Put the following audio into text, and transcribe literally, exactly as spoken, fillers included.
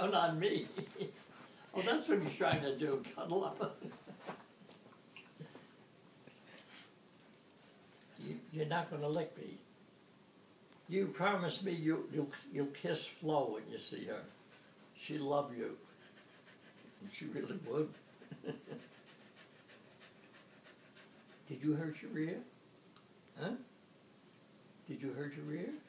down on me. Oh, that's what he's trying to do, cuddle up. you, you're not going to lick me. You promise me you, you'll, you'll kiss Flo when you see her. She'll love you. And she really would. Did you hurt your ear? Huh? Did you hurt your ear?